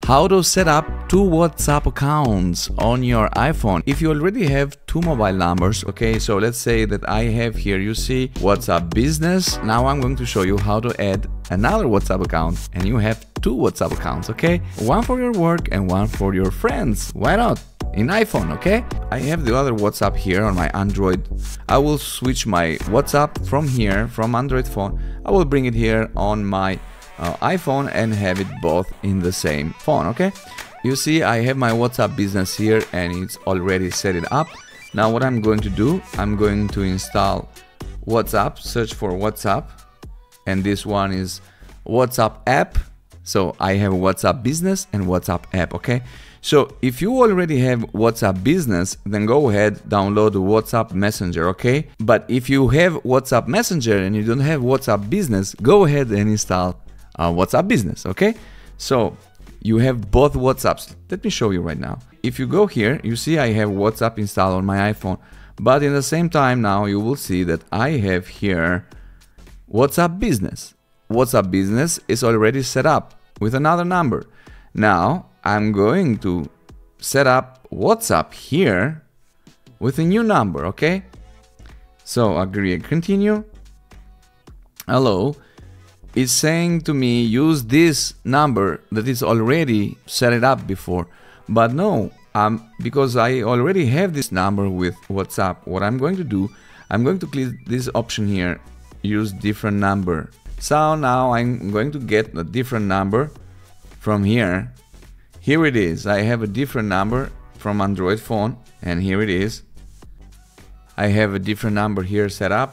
How to set up two WhatsApp accounts on your iPhone. If you already have two mobile numbers, okay, so let's say that I have here, you see WhatsApp Business. Now I'm going to show you how to add another WhatsApp account, and you have two WhatsApp accounts, okay? One for your work and one for your friends. Why not? In iPhone, okay? I have the other WhatsApp here on my Android. I will switch my WhatsApp from here, from Android phone. I will bring it here on my iPhone and have it both in the same phone, okay? You see I have my WhatsApp Business here and it's already set it up. Now what I'm going to do, I'm going to install WhatsApp, search for WhatsApp, and this one is WhatsApp app. So I have WhatsApp Business and WhatsApp app, okay? So if you already have WhatsApp Business, then go ahead, download the WhatsApp Messenger, okay? But if you have WhatsApp Messenger and you don't have WhatsApp Business, go ahead and install WhatsApp Business, okay? So you have both WhatsApps. Let me show you right now. If you go here, you see I have WhatsApp installed on my iPhone, but in the same time now you will see that I have here WhatsApp Business. WhatsApp Business is already set up with another number. Now I'm going to set up WhatsApp here with a new number, okay? So agree and continue. Hello. It's saying to me use this number that is already set it up before, but no, because I already have this number with WhatsApp. What I'm going to do, I'm going to click this option here, use different number. So now I'm going to get a different number from here. Here it is. I have a different number from Android phone, and here it is. I have a different number here set up.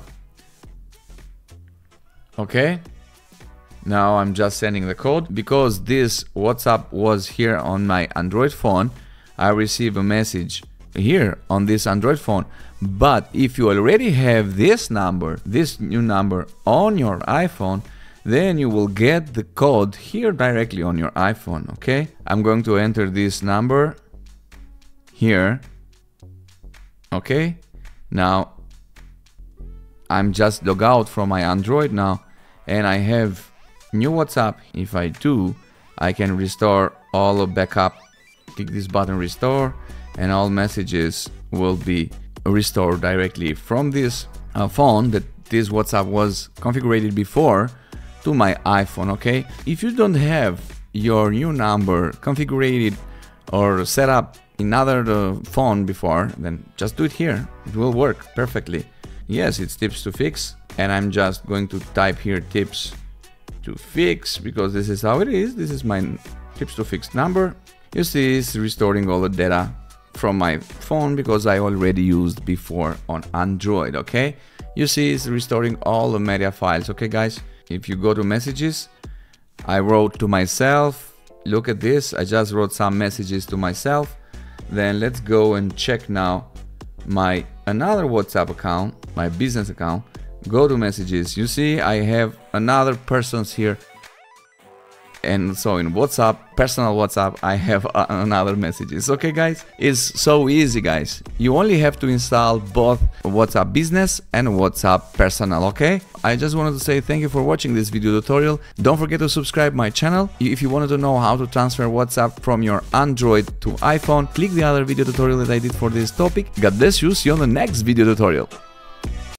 Okay. Now I'm just sending the code. Because this WhatsApp was here on my Android phone, I receive a message here on this Android phone. But if you already have this number, this new number on your iPhone, then you will get the code here directly on your iPhone, okay? I'm going to enter this number here, okay? Now I'm just log out from my Android now, and I have new WhatsApp. If I do, I can restore all the backup. Click this button, restore, and all messages will be restored directly from this phone that this WhatsApp was configured before to my iPhone, okay? If you don't have your new number configured or set up in other phone before, then just do it here. It will work perfectly. Yes, it's tips to fix, and I'm just going to type here tips to fix because this is how it is. This is my tips to fix number. You see it's restoring all the data from my phone because I already used before on Android, okay? You see it's restoring all the media files, okay guys? If you go to messages, I wrote to myself, look at this, I just wrote some messages to myself. Then let's go and check now my another WhatsApp account, my business account. Go to messages, you see I have another person's here, and so in WhatsApp, personal WhatsApp, I have another messages. Okay guys, it's so easy guys. You only have to install both WhatsApp Business and WhatsApp Personal, okay? I just wanted to say thank you for watching this video tutorial. Don't forget to subscribe my channel. If you wanted to know how to transfer WhatsApp from your Android to iPhone, click the other video tutorial that I did for this topic. God bless you, see you on the next video tutorial.